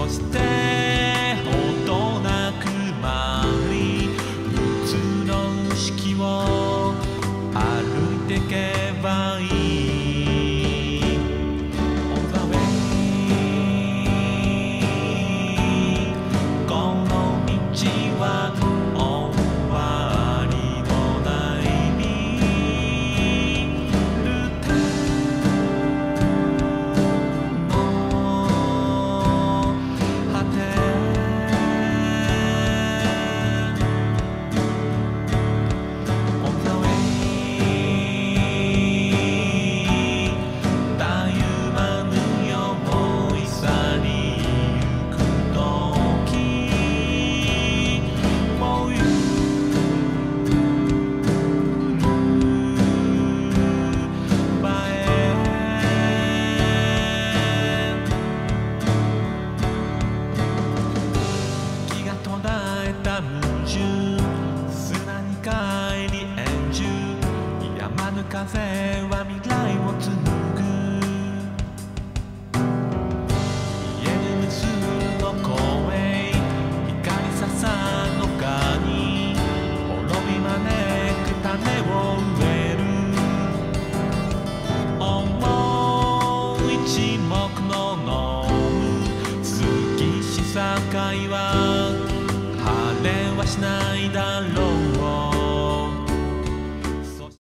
そしてほどなく回り普通の式を歩いてけばいい On the way この道は終わりのないルーテンの果てOn the way たゆまぬよいさにゆくときもうゆばえ気が途絶えた矛盾砂に帰り円柱やまぬ風は未来